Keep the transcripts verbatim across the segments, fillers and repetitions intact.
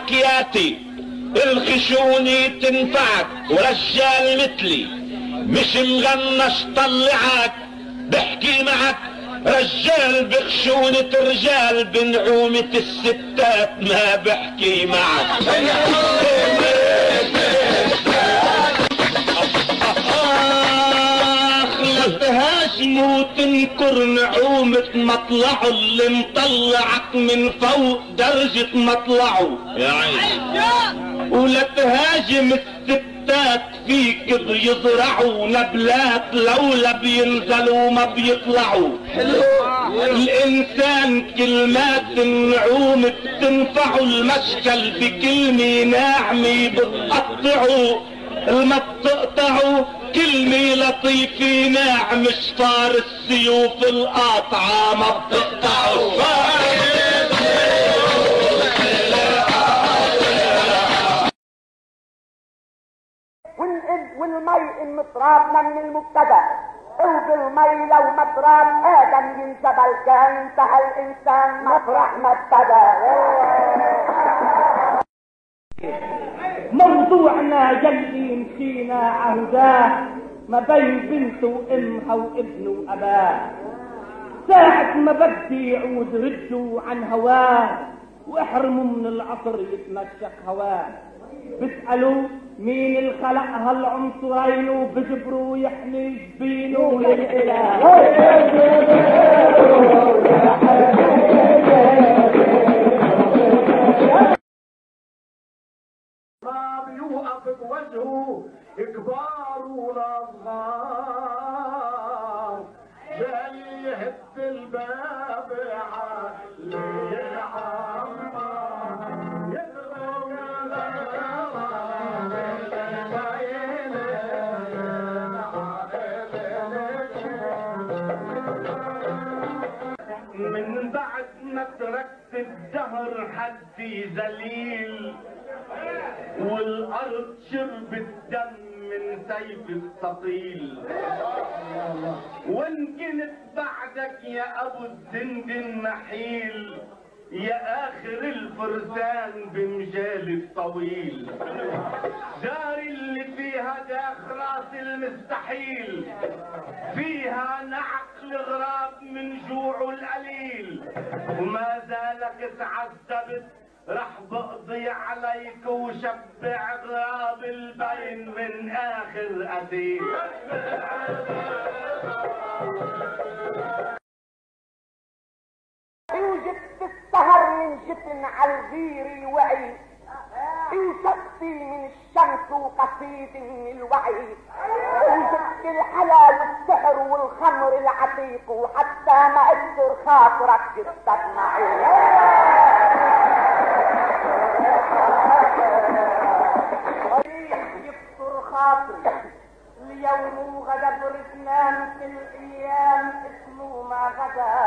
حكياتي الخشوني تنفعك ورجال مثلي مش مغنش طلعك بحكي معك رجال بخشونة رجال بنعومة الستات ما بحكي معك. تهاجموا تنكر نعومة مطلعه اللي مطلعك من فوق درجة مطلعه يا عيني، ولا تهاجم الستات فيك بيزرعوا نبلات لولا بينزلوا ما بيطلعوا. الانسان كلمات النعومة بتنفعه المشكل بكلمة ناعمة بتقطعه ما بتقطعه كلمة لطيفة ناعم شطار السيوف القاطعة ما بتقطعه. والمي المطرابنا من المبتدا وبالمي لو مطراب ادم ينجبل كان انتهى الانسان مطرح ما ابتدى. موضوعنا يلي مشينا عهداه ما بين بنت وامها وابن واباه، ساعة ما بدي يعود ردوا عن هواه واحرموا من العطر يتمشك هواه. بسألوا مين الخلق هالعنصرين وبجبروا يحمي جبينه للإله. ما بيوقف بوجهه كبار واصغار جاي يهد الباب علي من بعد ما تركت الدهر حدي ذليل والارض شربت دم من سيف الثقيل، وان كنت بعدك يا ابو الزند النحيل يا اخر الفرسان بمجال الطويل. دار اللي فيها داخ راس المستحيل فيها نعقل غراب من جوعه القليل، وما زالك تعذبت رح بقضي عليك وشبع غراب البين من اخر قتيل. وجبت السهر من جبن عالغير وعي شفتي من الشمس وقصيد من الوعي، وجبت الحلا والسحر والخمر العتيق وحتى ما اقدر خاطرك جبتك معي. يفطر خاطري اليوم وغدا برثنان في الايام اسمه ما غدا.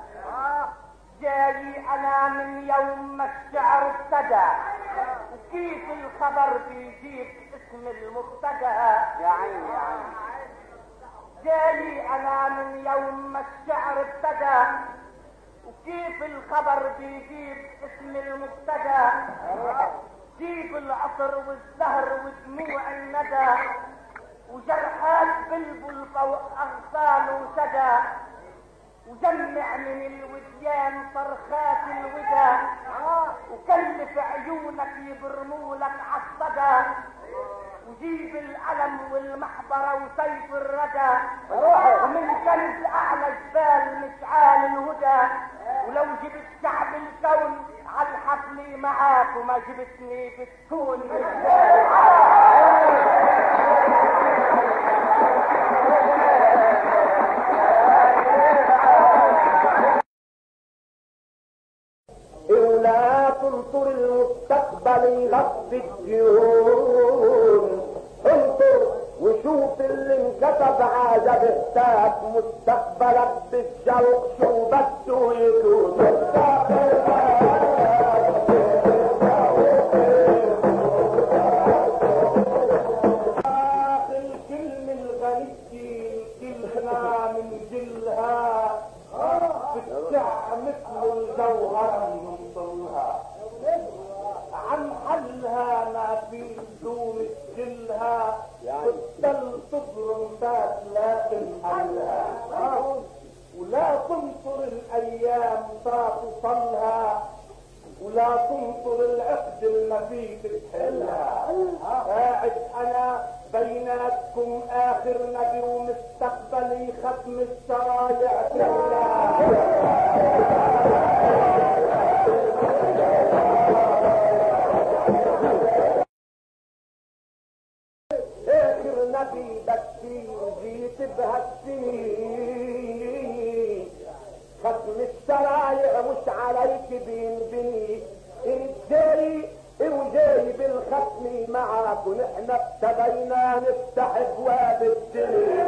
جاي انا من يوم ما الشعر ابتدى وكيف الخبر بيجيب اسم المبتدا يا عيني يا عيني. جاي انا من يوم ما الشعر ابتدى وكيف الخبر بيجيب اسم المبتدا. جيب العطر والزهر ودموع الندى وجرحات بلبل فوق اغصان وسدى وجمع من الوديان صرخات الودى وكلف عيونك يبرمولك عالصدى وجيب الألم والمحبرة وسيف الردى ومن كنز أعلى جبال مشعال الهدى. ولو جبت شعب الكون عالحفل معاك وما جبتني بتكون لا تنطر المستقبل يغطي الديون، انطر وشوف اللي انكتب عذاب اهتاك مستقبلك بالشوق شو بده يكون. الكلمة الغنية كلها من جلها بتسع مثل الجوهر ننطرها عن الايام توصلها ولا تنطر العقد المفيد تحلها. قاعد انا بيناتكم اخر نبي ومستقبلي ختم الشرايع كلها. اخر نبي بكير جيت بهالسنين ختم الشرايع مش عليك بينبني ان جاي وجاي بالختم معك ونحن ابتدينا نفتح ابواب الدنيا.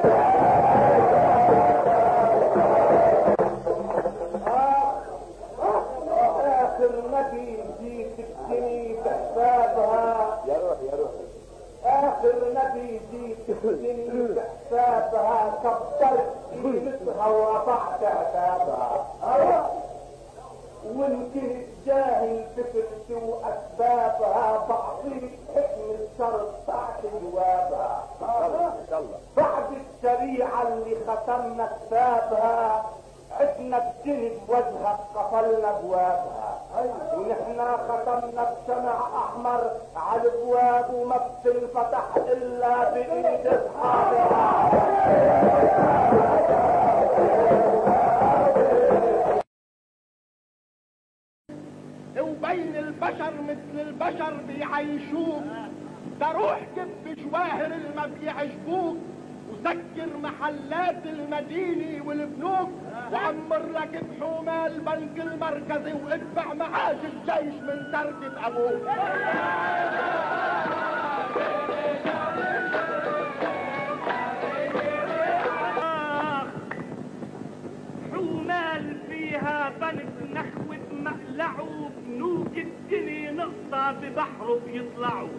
اخر نبي جيت الدنيا بحسابها يا روح يا روح اخر نبي جيت الدنيا بحسابها كبرت قيمتها ورفعت عتابها. وانتهت جاهل فكرتي واسبابها بعطيك حكم الشرط بعد جوابها. بعد الشريعه اللي ختمنا كتابها عدنا بجنب وجهك قفلنا ابوابها. ونحن ختمنا بشمع احمر على الابواب وما بتنفتح الا بايد اصحابها. وبين البشر مثل البشر بيعيشوك، ده روح كب جواهر الما بيعجبوك، وسكر محلات المدينة والبنوك، وعمر لك بحومة البنك المركزي، وادفع معاش الجيش من تركة ابوك. حومال فيها بنك نخوة مقلعوا، بنوك الدنيا نقطة ببحره بيطلعوا.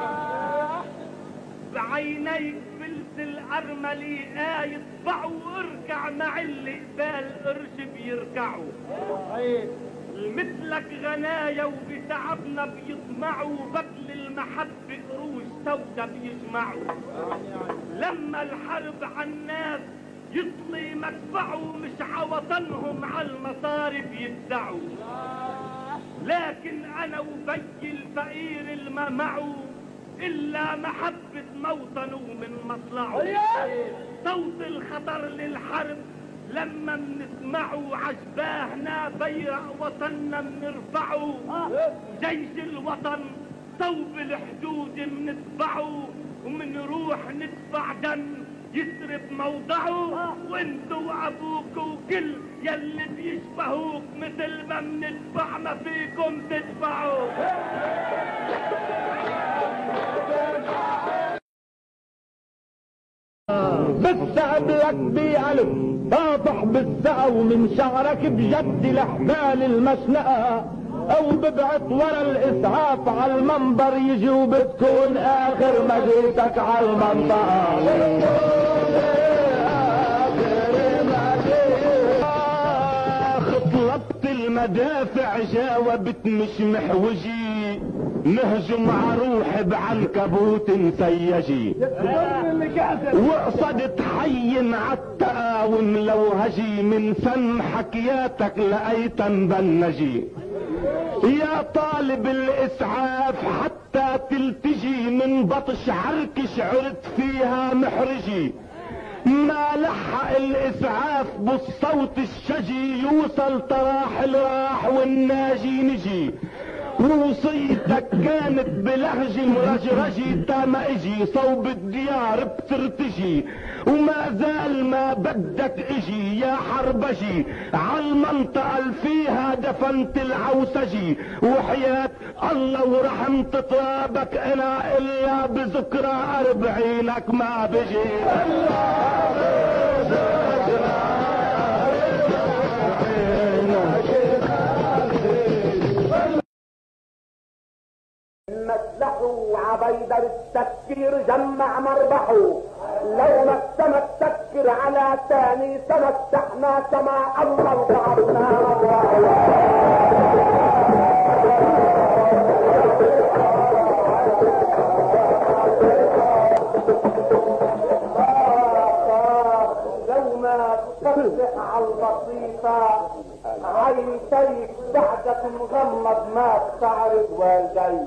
بعينيك فلس الارملي آية يطبعوا، اركع مع اللي قبال قرش بيركعوا. مثلك غنايا وبتعبنا بيطمعوا، بقل المحبة قروش سودا بيجمعوا. لما الحرب عالناس يطلي مدفعوا، مش عوطنهم عالمصاري بيدفعوا. لكن انا وبي الفقير الما معه الا محبة موطنه من مطلعه. صوت الخطر للحرب لما منسمعه، عجباهنا بيرق وطننا منرفعه. جيش الوطن صوب الحدود منتبعه، ومنروح ندفع دم يسرب موضعه. وانتو وابوك وكل يلي بيشبهوك، مثل ما بندفع ما فيكم تدفعوا. بستقبلك بقلب طافح بالثقة، ومن شعرك بجد الحبال المشنقة، او ببعت ورا الاسعاف على المنبر يجي، وبتكون اخر مجيتك على المنطقة. خطلبت المدافع جاوبت مش محوجي، نهجم عروح بعنكبوت سيجي، وقصدت حين عالتقاوم لو هجي، من فم حكياتك لقيت مبنجي. يا طالب الاسعاف حتى تلتجي، من بطش عركش عرت فيها محرجي. ما لحق الاسعاف بالصوت الشجي، يوصل تراحل راح والناجي نجي. ووصيتك كانت بلهج مرجرجي، تا ما اجي صوب الديار بترتجي. وما زال ما بدك اجي يا حربجي، عالمنطقة اللي فيها دفنت العوسجي. وحياة الله ورحمة ترابك انا الا بذكرى اربعينك ما بجي. مسلحوا عبيدر التفكير جمع مربحه، لو ما السما تسكر على ثاني تمسحنا كما الله وضعفنا لو ما فتح على البسيطة عين سيف بعدك مغمض ما بتعرف والدي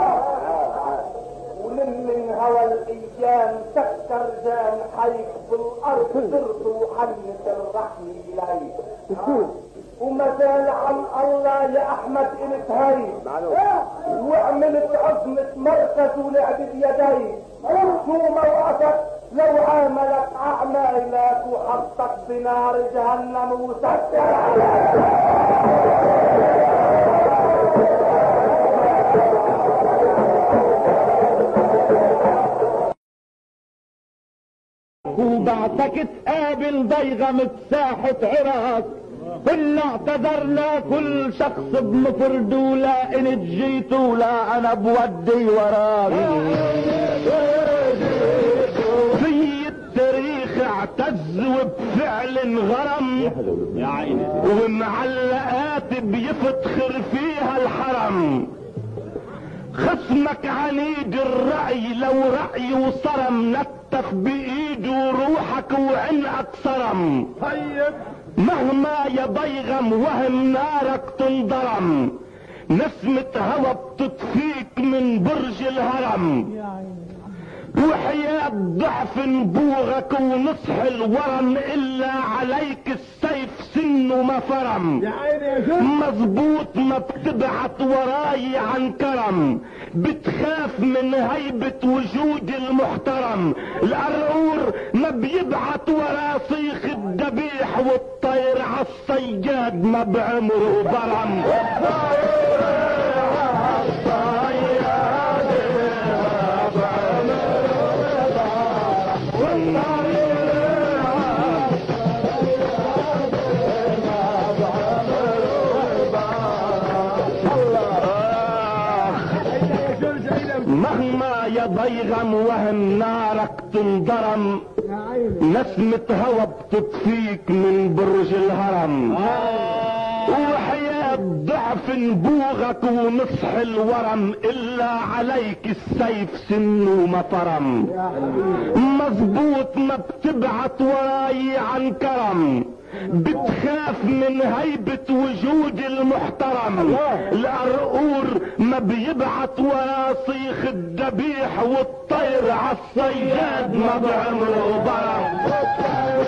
ولم من هوى الايام سكر جان حيك بالارض صرت وحنت الرحم الي وما زال عن الله يا احمد الك هي وعملت عظمة مركز ولعبت يدي شو موقفك لو عاملك اعمالك وحطك بنار جهنم وسكر عليك وبعتك تقابل ضيغم بساحة عراق كلنا اعتذرنا كل شخص بمفرده لا ان جيتوا لا انا بودي وراك في التاريخ اعتز وبفعل غرم ومعلقات بيفتخر فيها الحرم خصمك عنيد الرأي لو رأي وصرم نتف بإيده روحك وعنقك صرم طيب مهما يا ضيغم وهم نارك تنضرم نسمة هوا بتطفيك من برج الهرم وحياة ضعف نبوغك ونصح الورم الا عليك السيف سنه ما فرم يا عيني يا جد مظبوط ما بتبعت وراي عن كرم بتخاف من هيبة وجود المحترم القرقور ما بيبعت ورا صيخ الذبيح والطير عالصياد ما بعمره برم مهما يا ضيغم وهم نارك تنضرم نسمة هوا بتطفيك من برج الهرم وحياة ضعف نبوغك ونصح الورم الا عليك السيف سنه ما فرم مظبوط ما بتبعت وراي عن كرم بتخاف من هيبة وجود المحترم القرقور ما بيبعت ورا صيخ الذبيح والطير عالصياد ما بعمره برم